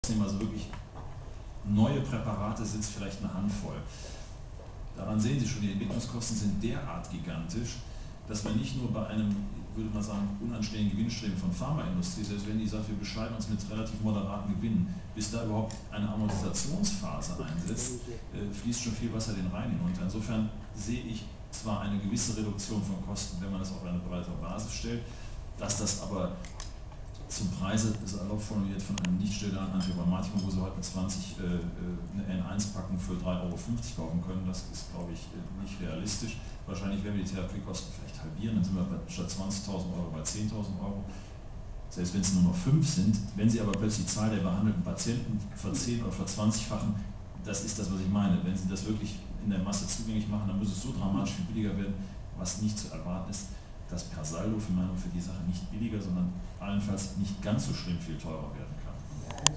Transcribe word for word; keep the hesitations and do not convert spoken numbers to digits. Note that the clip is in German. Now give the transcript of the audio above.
Also wirklich neue Präparate sind es vielleicht eine Handvoll. Daran sehen Sie schon, die Entwicklungskosten sind derart gigantisch, dass wir nicht nur bei einem, würde man sagen, unanständigen Gewinnstreben von Pharmaindustrie, selbst wenn die sagt, wir bescheiden uns mit relativ moderaten Gewinnen, bis da überhaupt eine Amortisationsphase einsetzt, äh, fließt schon viel Wasser den Rhein hinunter. Insofern sehe ich zwar eine gewisse Reduktion von Kosten, wenn man das auf eine breitere Basis stellt, dass das aber zum Preise, salopp formuliert, von einem nicht stellbaren Antihypermatikum, wo Sie heute mit zwanzig äh, eine N eins Packung für drei Euro fünfzig kaufen können, das ist, glaube ich, nicht realistisch. Wahrscheinlich werden wir die Therapiekosten vielleicht halbieren, dann sind wir bei, statt zwanzigtausend Euro bei zehntausend Euro. Selbst wenn es nur noch fünf sind, wenn Sie aber plötzlich die Zahl der behandelten Patienten verzehn- oder verzwanzigfachen, das ist das, was ich meine. Wenn Sie das wirklich in der Masse zugänglich machen, dann muss es so dramatisch viel billiger werden, was nicht zu erwarten ist, dass per Saldo für, meine, für die Sache nicht billiger, sondern allenfalls nicht ganz so schlimm viel teurer werden kann.